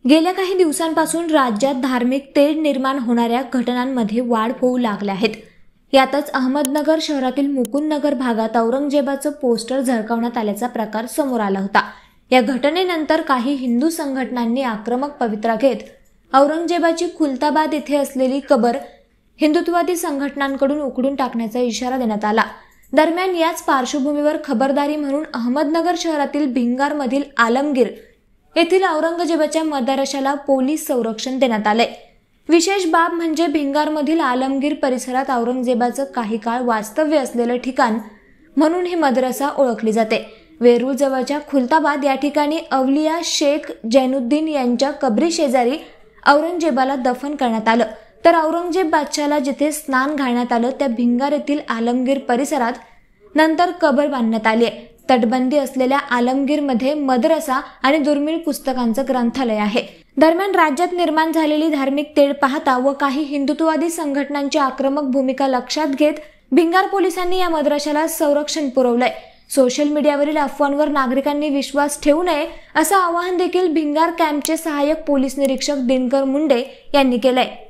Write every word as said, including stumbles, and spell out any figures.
गेल्या काही दिवसांपासून राज्यात धार्मिक तेढ निर्माण होणाऱ्या घटनांमध्ये वाढ होऊ लागल्या आहेत। यातच अहमदनगर शहरातील मुकुंदनगर भागात औरंगजेबाचं पोस्टर झळकावण्यात आल्याचा प्रकार समोर आला होता। या घटनेनंतर काही हिंदू संघटनांनी आक्रमक पवित्रा घेत औरंगजेबाची खुलताबाद येथे असलेली कबर हिंदुत्ववादी संघटनांकडून उखडून टाकण्याचा इशारा देण्यात आला। दरम्यान याच पार्श्वभूमीवर खबरदारी म्हणून अहमदनगर शहरातील भिंगारमधील आलमगीर येथील औरंगजेबाच्या मदरशाला पोलीस संरक्षण देण्यात आले। विशेष बाब म्हणजे भिंगारमधील आलमगीर परिसरात औरंगजेबाचं काही काळ वास्तव्य असलेलं ठिकाण म्हणून ही मदरसा ओळखली जाते। वेरूळ जवळच्या खुलताबाद या ठिकाणी अवलिया शेख जैनुद्दीन यांच्या कबरी शेजारी औरंगजेबाला दफन करण्यात आलं, तर औरंगजेब बादशाहला जिथे स्नान घालण्यात आलं त्या भिंगार येथील आलमगीर परिसरात नंतर कबर बांधण्यात आली आहे। तटबंदी असलेल्या आलमगीरमध्ये मदरसा आणि दुर्मिळ पुस्तकांचं ग्रंथालय आहे। दरम्यान राज्यात निर्माण झालेली धार्मिक तेढ पाहता व काही हिंदुत्ववादी संघटनांची आक्रमक भूमिका लक्षात घेत भिंगार पोलिसांनी या मदरशाला संरक्षण पुरवलंय। सोशल मीडियावरील अफवांवर नागरिकांनी विश्वास ठेवू नये असं आवाहन देखील भिंगार कॅम्पचे सहाय्यक पोलीस निरीक्षक दिनकर मुंडे यांनी केलंय।